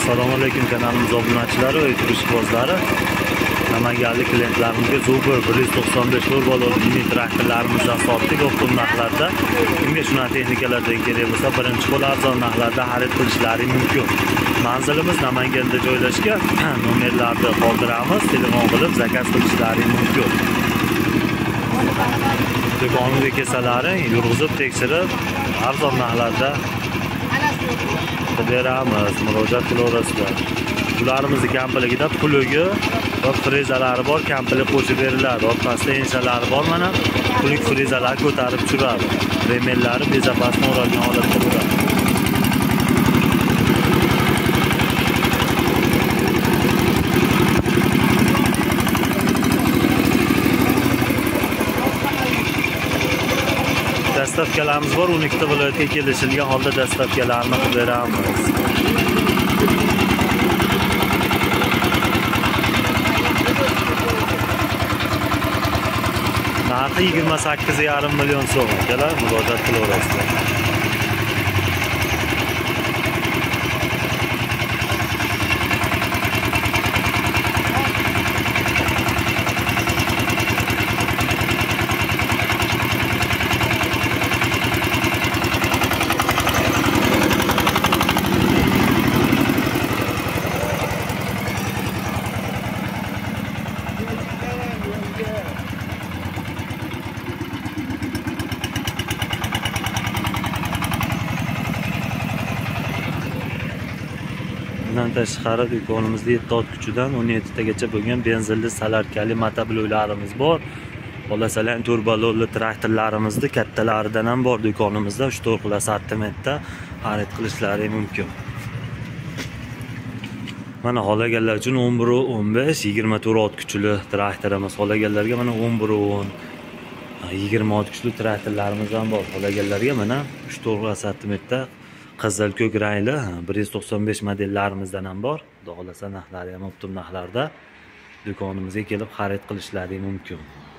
Assalomu alaykum kanalimiz obunachilari va YouTube ishqibozlari. Namanganlik klientlarimizga Zuber 195 turbo mini traktorlarimizdan sotdik optim narxlarda. Kimga shunaqa texnikalardan kerak bo'lsa, birinchi qo'l arzon narxlarda xarid qilishlari mumkin. Manzilimiz Namanganda joylashgan. Nomerlarni qoldiramiz, telefon qilib zakaz qilishlari mumkin. Do'konimizga kelsalaring, yurg'izib tekshirib, arzon narxlarda beramiz, murojaat qilaverasizlar. Ularimizni komplektida plugi va frezalari bor, komplet qo'shib beriladi. Orqasida enshalari bor, mana puluk frezalar ko'tarib tushiradi. Remellari bezapasni o'ralgan holatda bo'ladi. Dastavkalarimiz bor, 12 ta viloyatga kelishilgan holda dastavkalarni qilib beramiz. Narxi 28,5 million so'm. Akalar, murojaat qilaverasizlar. Bundan tashqari do'konimizda 7 ot kuchidan 17 tagacha bo'lgan benzinli salarkali motobloklarimiz bor. Xolasalar turbololi traktorlarimizni kattalaridan ham bor do'konimizda 3-4 sortimentda xarid qilishlari mumkin. Mana xolaganlar uchun 11-15 24 ot kuchli traktorimiz. Xolaganlarga mana 11-10 20 ot kuchli traktorlarimiz ham bor. Xolaganlarga mana 3-4 sortimentda qizil ko'k rangli 195 modellarimizdan ham bor. Xudo xolasa narxlari ham optim narxlarda do'konimizga kelib xarid qilishlari mumkin.